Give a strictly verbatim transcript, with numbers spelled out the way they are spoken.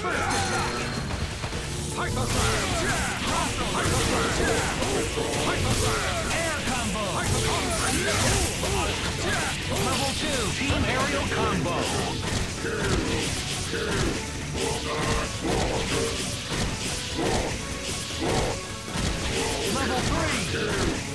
Hyper Slam! Hyper Slam! Hyper Slam! Air combo! Hyper Level two, team aerial combo. Level three.